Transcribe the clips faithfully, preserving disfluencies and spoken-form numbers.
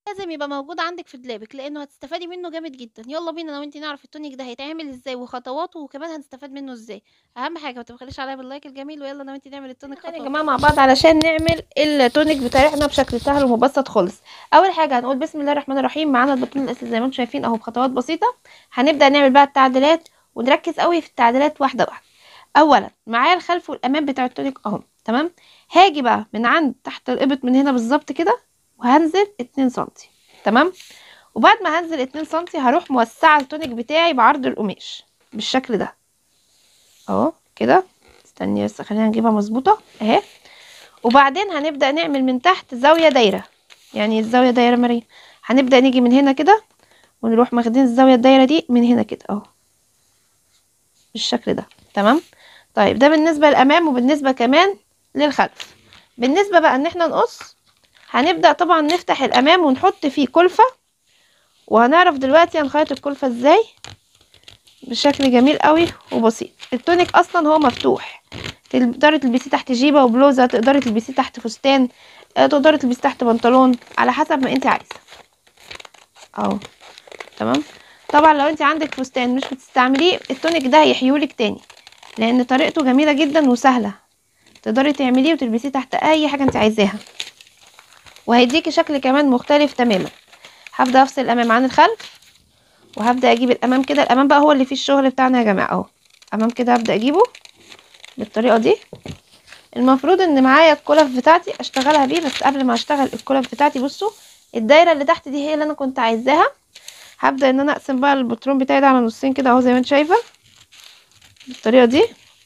لازم يبقى موجود عندِك في دولابِك، لإنه هتستفادي منه جامد جدًا. يالّا بينا أنا وأنتِ نعرف التونيك ده هيتعمل إزاي وخطواته، وكمان هنستفاد منه إزاي. أهم حاجة ما تبخليش عليَّ باللايك الجميل، ويالّا أنا وأنتِ نعمل التونيك تاني يا خطوة جماعه بخطوة. مع بعض علشان نعمل التونيك بتاعنا بشكل سهل ومبسط خالص. اول حاجه هنقول بسم الله الرحمن الرحيم. معانا البطون الاساسي زي ما انتم شايفين اهو بخطوات بسيطه. هنبدا نعمل بقى التعديلات ونركز قوي في التعديلات واحده واحده. اولا معايا الخلف والامام بتاع التونيك اهو تمام. هاجي بقى من عند تحت الابط من هنا بالظبط كده، وهنزل اتنين سنتي تمام. وبعد ما هنزل اتنين سنتي هروح موسعه التونيك بتاعي بعرض القماش بالشكل ده اهو كده. استني بس خلينا نجيبها مظبوطه اهي. وبعدين هنبدأ نعمل من تحت زاوية دايرة. يعني الزاوية دايرة مريم، هنبدأ نيجي من هنا كده ونروح ماخدين الزاوية الدايرة دي من هنا كده اهو بالشكل ده تمام. طيب ده بالنسبة للأمام وبالنسبة كمان للخلف. بالنسبة بقى ان احنا نقص، هنبدأ طبعا نفتح الأمام ونحط فيه كلفة، وهنعرف دلوقتي هنخيط الكلفة ازاي بشكل جميل قوي وبسيط. التونيك اصلا هو مفتوح، تقدري تلبسيه تحت جيبه وبلوزه، تقدري تلبسيه تحت فستان، تقدري تلبسيه تحت بنطلون على حسب ما انت عايزه اهو تمام. طبعا لو انت عندك فستان مش بتستعمليه التونيك ده هيحيولك تاني، لان طريقته جميله جدا وسهله، تقدري تعمليه وتلبسيه تحت اي حاجه انت عايزاها، وهيديكي شكل كمان مختلف تماما. هبدا افصل الامام عن الخلف، وهبدا اجيب الامام كده. الامام بقى هو اللي فيه الشغل بتاعنا يا جماعه اهو. امام كده هبدا اجيبه بالطريقه دي. المفروض ان معايا الكلف بتاعتي اشتغلها بيه، بس قبل ما اشتغل الكلف بتاعتي بصوا الدايره اللي تحت دي هي اللي انا كنت عايزاها. هبدا ان انا اقسم بقى البطرون بتاعي ده على نصين كده اهو زي ما انت شايفه بالطريقه دي.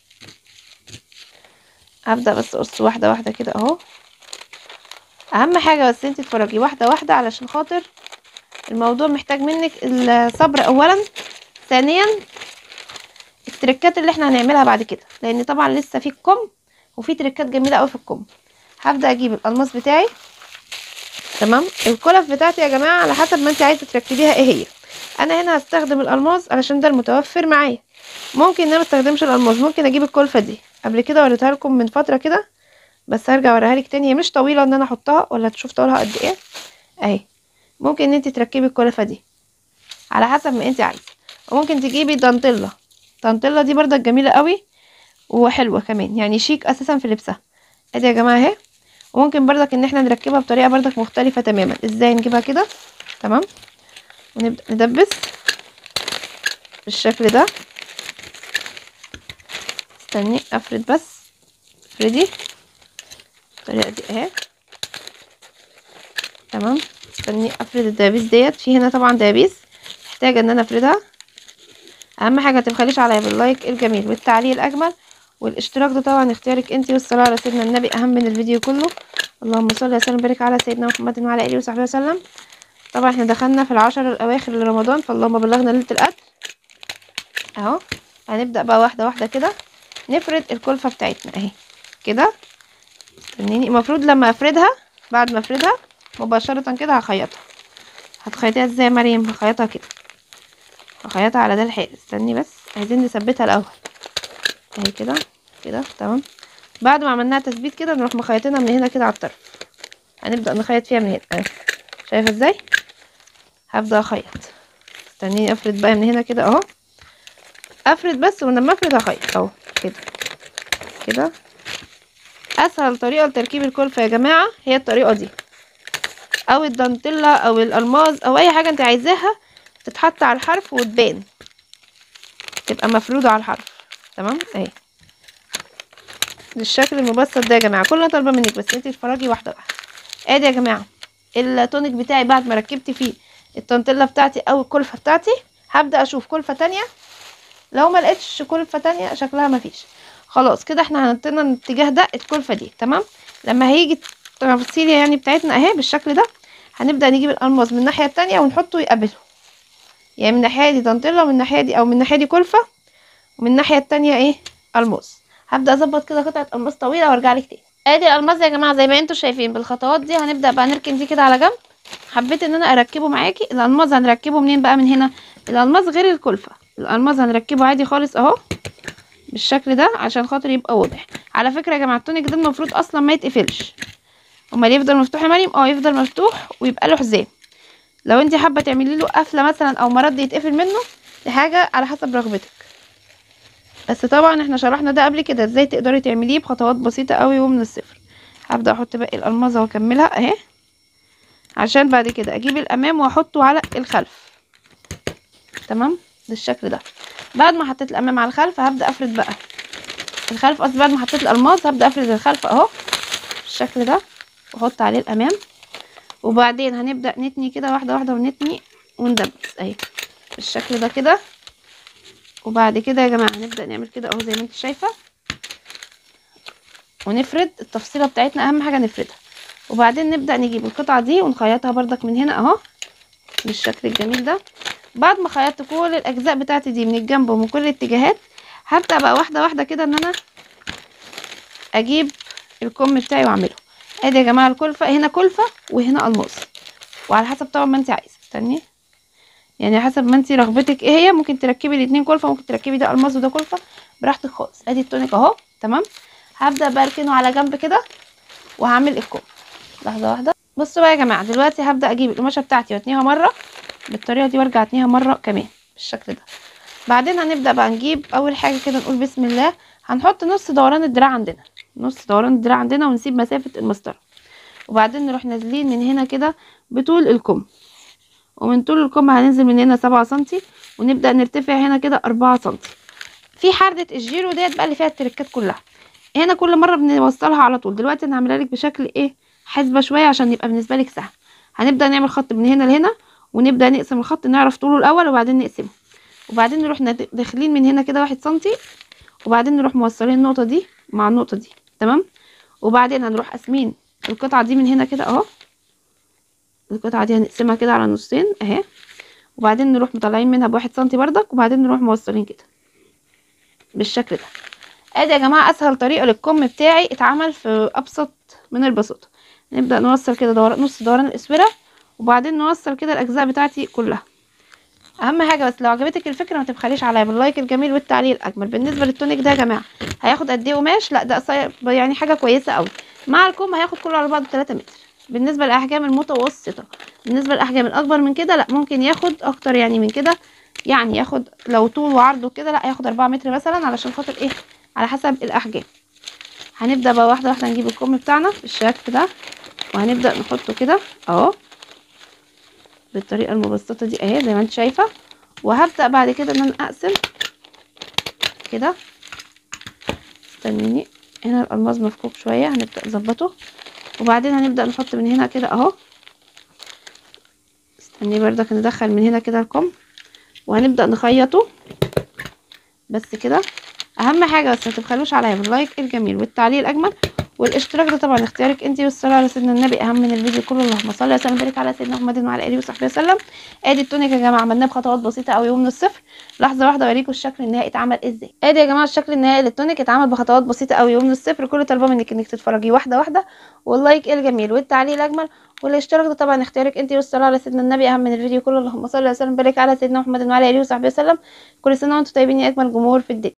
هبدا بس اقص واحده واحده كده اهو. اهم حاجه بس انت تتفرجي واحده واحده علشان خاطر الموضوع محتاج منك الصبر اولا، ثانيا التركات اللي احنا هنعملها بعد كده، لان طبعا لسه في الكم وفي تركات جميله قوي في الكم. هبدا اجيب القماص بتاعي تمام. الكلف بتاعتي يا جماعه على حسب ما انت عايزه تركبيها ايه هي. انا هنا هستخدم الالماس علشان ده المتوفر معايا. ممكن ان انا ما استخدمش الالماس، ممكن اجيب الكلفه دي. قبل كده وريتها لكم من فتره كده، بس هرجع اوريها لك تاني. هي مش طويله ان انا احطها، ولا تشوف طولها قد ايه اهي. ممكن ان انت تركبي الكلفه دي على حسب ما انت عايزه. وممكن تجيبي دانتيلا. دانتيلا دي برضك جميله قوي وحلوه كمان، يعني شيك اساسا في لبسها. ادي يا جماعه اهي. وممكن برضك ان احنا نركبها بطريقه برضك مختلفه تماما. ازاي نجيبها كده تمام، ونبدا ندبس بالشكل ده. استني افرد بس، افردي بالطريقه دي اهي تمام. استني افرد الدبابيس ديت. في هنا طبعا دبابيس محتاجه ان انا افردها. اهم حاجه متبخليش عليا باللايك الجميل والتعليق الاجمل والاشتراك، ده طبعا اختيارك انت، والصلاه على سيدنا النبي اهم من الفيديو كله. اللهم صل وسلم وبارك على سيدنا محمد وعلى اله وصحبه وسلم. طبعا احنا دخلنا في العشر الاواخر لرمضان، فاللهم بلغنا ليله القدر اهو. هنبدا بقى واحده واحده كده نفرد الكلفه بتاعتنا اهي كده. استنيني، المفروض لما افردها بعد ما افردها مباشره كده هخيطها. هتخيطيها ازاي يا مريم؟ هخيطها كده، هخيطها على ده الحائط. استني بس عايزين نثبتها الاول اهي كده كده تمام. بعد ما عملناها تثبيت كده نروح مخيطينها من هنا كده على الطرف. هنبدا نخيط فيها من هنا اهي. شايفه ازاي؟ هبدا اخيط. استنيني افرد بقى من هنا كده اهو. افرد بس، ولما افرد هخيط اهو كده كده. اسهل طريقه لتركيب الكلفه يا جماعه هي الطريقه دي، او الدانتيلا او الالماس او اي حاجه انت عايزاها تتحط على الحرف وتبان، تبقى مفروده على الحرف تمام اهي بالشكل المبسط ده يا جماعه. كل اللي انا طالبه منك بس انت تتفرجي واحده واحده. ادي يا جماعه التونيك بتاعي بعد ما ركبت فيه التانتيلا بتاعتي او الكلفه بتاعتي. هبدا اشوف كلفه تانية، لو ما لقيتش كلفه تانية شكلها ما فيش، خلاص كده احنا هنطينا الاتجاه ده الكلفه دي تمام. لما هيجي التفاصيل يعني بتاعتنا اهي بالشكل ده، هنبدا نجيب الالماس من الناحيه التانية ونحطه يقابله، يعني من الناحيه دي دانتيلا ومن الناحيه دي او من الناحيه دي كلفه ومن الناحيه التانية ايه الماس. هبدا اظبط كده قطعه الماس طويله وارجع لك تاني. ادي الالماس يا جماعه زي ما انتم شايفين بالخطوات دي. هنبدا بقى نركن دي كده على جنب. حبيت ان انا اركبه معاكي. الالماس هنركبه منين بقى؟ من هنا. الالماس غير الكلفه، الالماس هنركبه عادي خالص اهو بالشكل ده عشان خاطر يبقى واضح. على فكره يا جماعه التونيك ده المفروض اصلا ما يتقفلش، امال يفضل مفتوح يا مريم؟ اه يفضل مفتوح ويبقى له حزام. لو انت حابه تعملي له قفله مثلا او مرد يتقفل منه، دي حاجه على حسب رغبتك. بس طبعا احنا شرحنا ده قبل كده ازاي تقدري تعمليه بخطوات بسيطه قوي ومن الصفر. هبدا احط باقي الالمازه واكملها اهي، عشان بعد كده اجيب الامام واحطه على الخلف. تمام بالشكل ده. بعد ما حطيت الامام على الخلف هبدا افرد بقى الخلف، قصدي بعد ما حطيت الالماس هبدا افرد الخلف اهو بالشكل ده، واحط عليه الامام. وبعدين هنبدا نتني كده واحده واحده، ونتني وندبس اهي بالشكل ده كده. وبعد كده يا جماعه هنبدا نعمل كده اهو زي ما انت شايفه، ونفرد التفصيله بتاعتنا، اهم حاجه نفردها. وبعدين نبدا نجيب القطعه دي ونخيطها بردك من هنا اهو بالشكل الجميل ده. بعد ما خيطت كل الاجزاء بتاعتي دي من الجنب ومن كل الاتجاهات، هبدا بقى واحده واحده كده ان انا اجيب الكم بتاعي واعمله. ادي يا جماعه الكلفه، هنا كلفه وهنا الماس، وعلى حسب طبعا ما انت عايزه. استني، يعني حسب ما انت رغبتك ايه هي، ممكن تركبي الاثنين كلفه، ممكن تركبي ده الماس وده كلفه، براحتك خالص. ادي التونيك اهو تمام. هبدا بقى اركنه على جنب كده وهعمل الكم. لحظه واحده. بصوا بقى يا جماعه، دلوقتي هبدا اجيب القماشه بتاعتي واتنيها مره بالطريقه دي، وارجع اتنيها مره كمان بالشكل ده. بعدين هنبدا بقى نجيب اول حاجه كده، نقول بسم الله. هنحط نص دوران الدراع عندنا، نص دوران الدراع عندنا، ونسيب مسافه المسطره. وبعدين نروح نازلين من هنا كده بطول الكم، ومن طول الكم هننزل من هنا سبعة سنتي، ونبدا نرتفع هنا كده أربعة سنتي. في حردة الجيرو ديت بقى اللي فيها التركات كلها، هنا كل مره بنوصلها على طول. دلوقتي انا هعملها لك بشكل ايه، حسبه شويه عشان يبقى بالنسبه لك سهل. هنبدا نعمل خط من هنا لهنا، ونبدا نقسم الخط، نعرف طوله الاول وبعدين نقسمه. وبعدين نروح داخلين من هنا كده واحد سنتي، وبعدين نروح موصلين النقطه دي مع النقطه دي تمام. وبعدين هنروح قاسمين القطعه دي من هنا كده اهو، القطعه دي هنقسمها كده على نصين اهي. وبعدين نروح مطلعين منها بواحد سنتي بردك، وبعدين نروح موصلين كده بالشكل ده. ادي يا جماعه اسهل طريقه للكم بتاعي اتعمل في ابسط من البساطه. نبدا نوصل كده دوران، نص دوران الاسوره، وبعدين نوصل كده الاجزاء بتاعتي كلها. اهم حاجه بس لو عجبتك الفكره ما تبخليش عليا باللايك الجميل والتعليق الاجمل. بالنسبه للتونيك ده يا جماعه هياخد قد ايه قماش؟ لا ده قصير يعني حاجه كويسه قوي. مع الكم هياخد كله على بعضه تلاتة متر بالنسبه للاحجام المتوسطه. بالنسبه للاحجام الاكبر من كده لا، ممكن ياخد اكتر يعني من كده، يعني ياخد لو طول وعرض وكده لا ياخد أربعة متر مثلا، علشان خاطر ايه، على حسب الاحجام. هنبدا بقى واحده واحده نجيب الكم بتاعنا بالشكل ده، وهنبدا نحطه كده اهو بالطريقه المبسطه دي اهي زي ما انت شايفه. وهبدا بعد كده ان انا اقسم كده. استنيني، هنا الالماس مفكوك شويه، هنبدا نظبطه. وبعدين هنبدا نحط من هنا كده اهو. استني بردك ندخل من هنا كده الكم، وهنبدا نخيطه بس كده. اهم حاجه بس ما تبخلوش عليا باللايك الجميل والتعليق الاجمل والاشتراك، ده طبعا اختيارك انت، والصلاه على سيدنا النبي اهم من الفيديو كله. اللهم صل وسلم وبارك على سيدنا محمد وعلى اله وصحبه وسلم. ادي التونيك يا جماعه عملناه بخطوات بسيطه قوي ومن الصفر. لحظه واحده اوريكم الشكل النهائي اتعمل ازاي. ادي يا جماعه الشكل النهائي للتونيك اتعمل بخطوات بسيطه قوي ومن الصفر. كل طالبه منك انك تتفرجي واحده واحده، واللايك الجميل والتعليق الاجمل والاشتراك، ده طبعا اختيارك انت، والصلاه على سيدنا النبي اهم من الفيديو كله. اللهم صل وسلم وبارك على سيدنا محمد وعلى اله وصحبه وسلم. كل سنه وانتم طيبين يا اجمل جمهور في الدنيا.